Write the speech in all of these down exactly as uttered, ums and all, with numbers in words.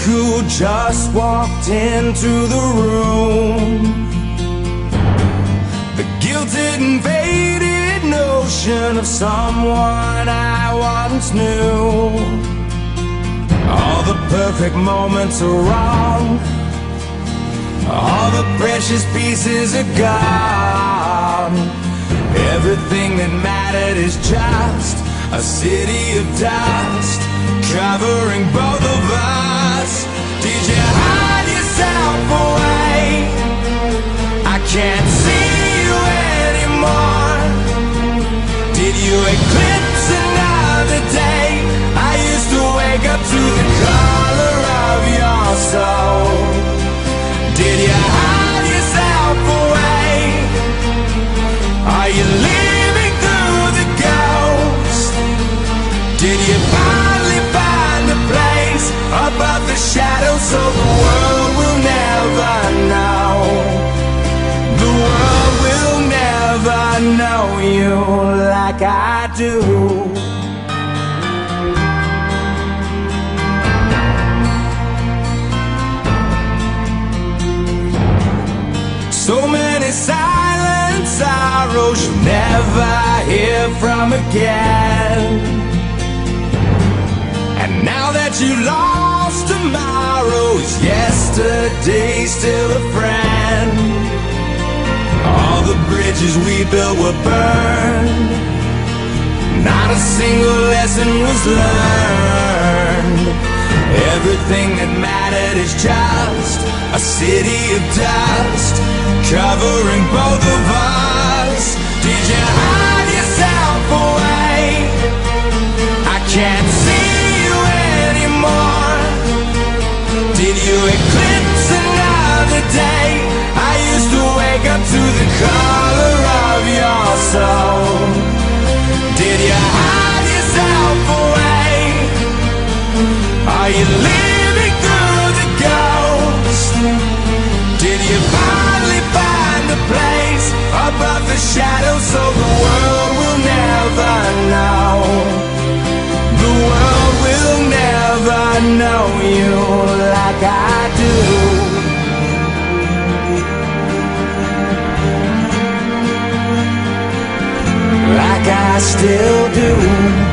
who just walked into the room. The gilded and faded notion of someone I once knew. All the perfect moments are wrong, all the precious pieces are gone. Everything that mattered is just a city of dust covering both of us. Did you hide yourself away? I can't see you anymore. Did you eclipse another day? I used to wake up to the color of your soul. Did you hide yourself away? Are you living through the ghost? Did you finally find a place above the shadows so the world will never know? The world will never know you like I do. So many silent sorrows you'll never hear from again. And now that you lost tomorrow, is yesterday still a friend? All the bridges we built were burned, not a single lesson was learned. Everything that mattered is just a city of dust covering both of us. Did you hide yourself away? I can't see you anymore. Did you eclipse another day? I used to wake up to the color of your soul. Did you hide yourself away? Are you living through the ghost? Did you finally find a place above the shadows so the world will never know? The world will never know you like I do. Like I still do.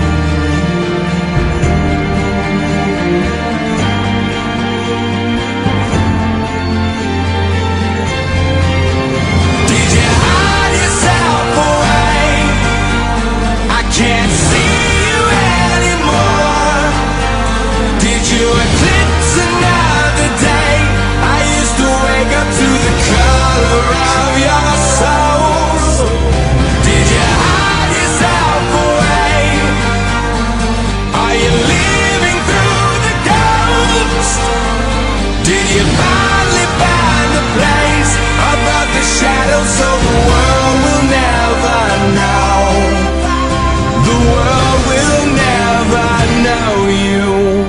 Can't see you anymore. Did you eclipse another day? I used to wake up to the color of your soul. Did you hide yourself away? Are you living through the ghost? Did you finally find a place above the shadows so the world will never know? The world will never know you.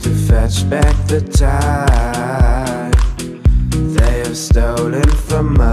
Back the time they have stolen from us.